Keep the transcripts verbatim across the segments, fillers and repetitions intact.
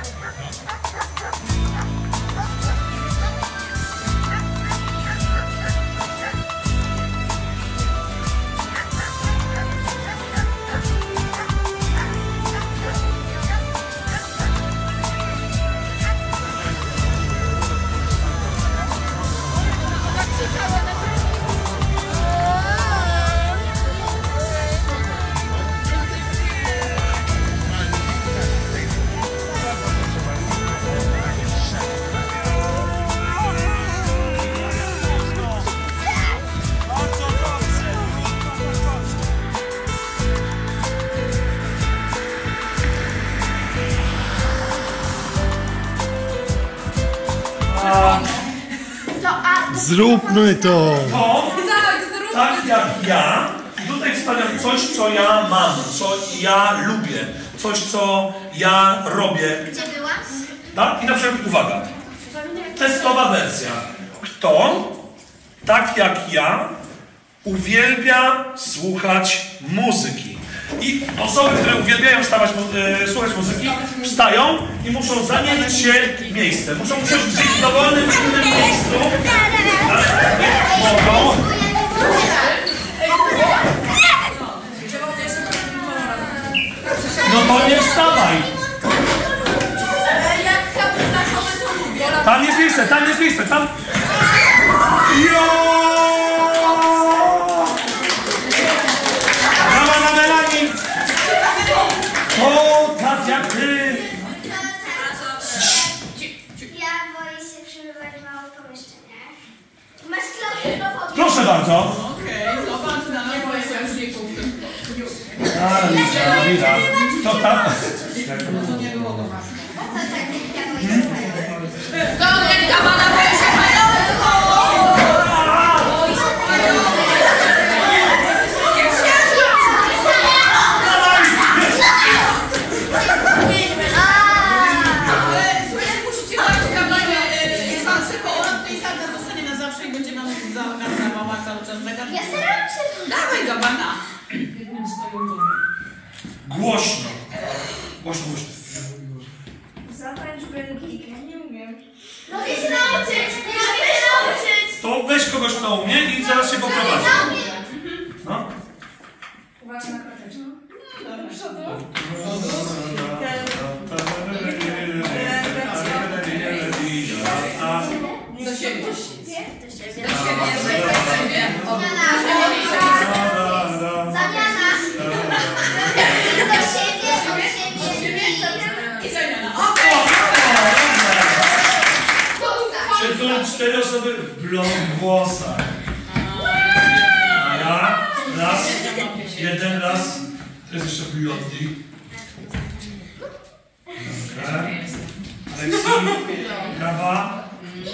Zróbmy to! To, tak jak ja, tutaj wstawiam coś, co ja mam, co ja lubię, coś, co ja robię. Gdzie byłaś? Tak? I na przykład, uwaga, testowa wersja. Kto, tak jak ja, uwielbia słuchać muzyki? I osoby, które uwielbiają stawać, e, słuchać muzyki, wstają i muszą zamienić się miejscem. Muszą usiąść gdzieś w dowolnym innym miejscu. Ale nie mogą. No to nie wstawaj. Tam jest miejsce, tam jest miejsce, tam. Jo! Brawa na Melanie! O, tak jak ty! Ja boję się przebywać w małych pomieszczeniach. Masz klaustrofobię? Proszę bardzo. Okej, no pan na mnie, bo ja już nie kupię. A, Lisa, Lisa. To tam. To nie było do was. To tak, ja boję się. To nie da pana, boję się panią! Ja staram się. Dawaj do pana! Głośno. Głośno, głośno. Zatańcz Belgijkę, nie umiem. Mogę się nauczyć! Mogę się nauczyć! To weź kogoś, kto umie i zaraz się poprowadzi. No. Uważaj na koteczkę. Do przodu. Do siebie. Do siebie. Do siebie. Zamiana. Do siebie, do siebie. I zamiana. Przed chwilą cztery osoby w blond włosach. A ja raz, jeden raz. To jest jeszcze blondie. Aleksji, brawa.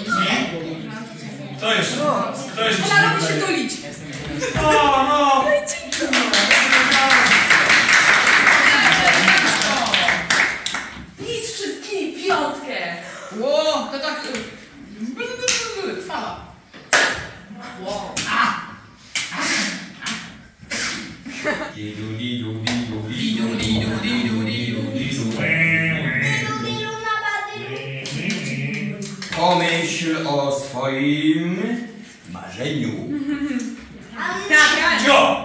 Kto jeszcze? Kto jeszcze się Ona nie się wydaje? tulić. O, no! Nic wszystkimi piątkę. Ło, to tak... Fala. Ło. Lidu, lidu, lidu, Lidu, lidu, lidu, lidu, lidu. Pomyśl o swoim marzeniu. Ale Tak, Jo!